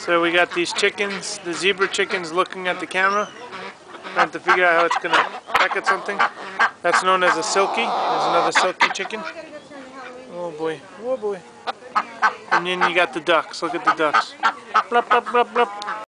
So we got these chickens, the zebra chickens, looking at the camera, trying to figure out how it's gonna peck at something. That's known as a silky. There's another silky chicken. Oh boy, oh boy. And then you got the ducks. Look at the ducks. Blup, blup, blup, blup.